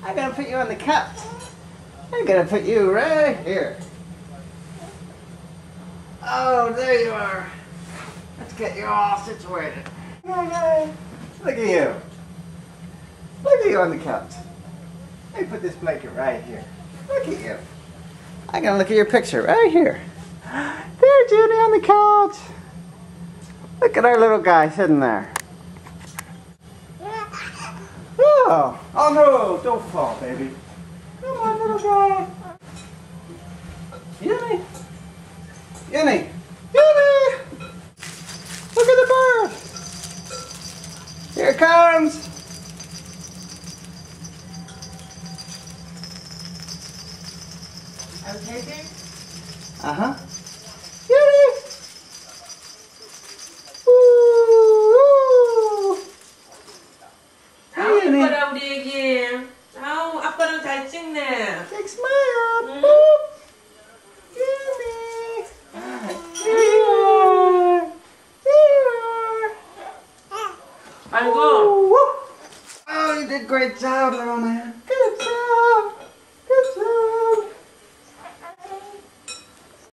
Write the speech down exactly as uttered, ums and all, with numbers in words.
I'm gonna put you on the couch. I'm gonna put you right here. Oh, there you are. Let's get you all situated. Look at you. Look at you on the couch. Let me put this blanket right here. Look at you. I'm gonna look at your picture right here. There, Judy, on the couch. Look at our little guy sitting there. Oh, oh no, don't fall, baby. Come on, little guy. Yummy. Yummy. Yummy. Look at the bird. Here it comes. Okay. Uh-huh. Yummy. 아빠랑 우리 얘기해. 아우, 아빠랑 잘 찍네. Big smile. 응. Boop. Yummy. Here you are. Here you are. 아이고. Oh, you did a great job, little man. Good job.